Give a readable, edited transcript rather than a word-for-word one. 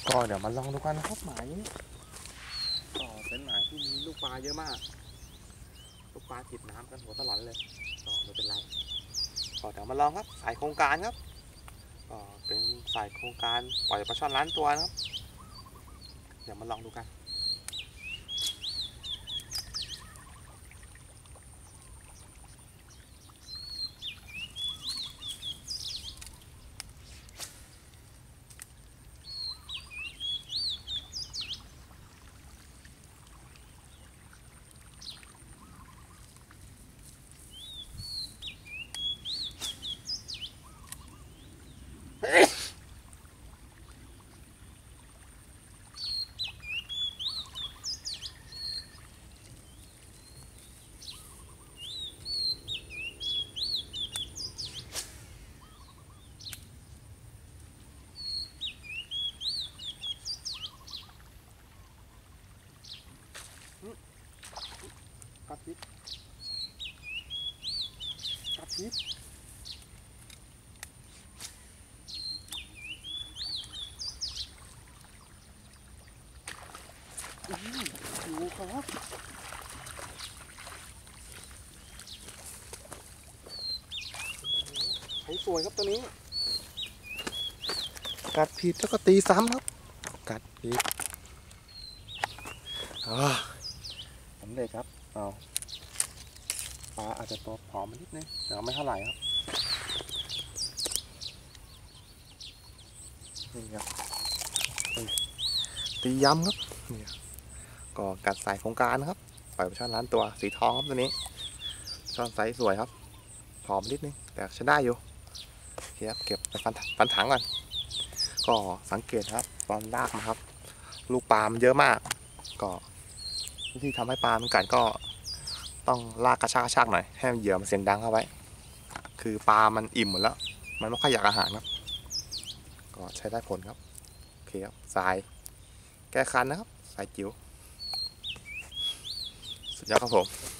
ก็เดี๋ยวมาลองดูกันนะครับหมายนี้ก็เป็นหมายที่มีลูกปลาเยอะมากลูกปลาติดน้ำกันหัวตลอดเลยก็ไม่เป็นไรก็เดี๋ยวมาลองครับสายโครงการครับก็เป็นสายโครงการปล่อยปลาช่อนล้านตัวนะครับเดี๋ยวมาลองดูกันกัดพิษกัดพิษดูครับสวยครับตัวนี้กัดผิดแล้วก็ตีซ้ำครับกัดผิดสำเร็จครับเอาปลาอาจจะตัวผอมมานิดนึงแต่ไม่เท่าไหร่ครับนี่ครับตีย้ำครับนี่ก็กัดสายโครงการนะครับปล่อยปลาช่อนล้านตัวสีทองครับตัวนี้ช่อนไซส์สวยครับผอมนิดนึงแต่ใช้ได้อยู่โอเคครับเก็บไปฟันถังก่อนก็สังเกตครับตอนลากมาครับลูกปลามันเยอะมากก็วิธีทำให้ปลามันกัดก็ต้องลากกระชากหน่อยให้เหยื่อมันเสียงดังเข้าไว้คือปลามันอิ่มหมดแล้วมันไม่ค่อยอยากอาหารครับก็ใช้ได้ผลครับโอเคครับสายแก้คันนะครับสายจิ๋วสุดยอดครับผม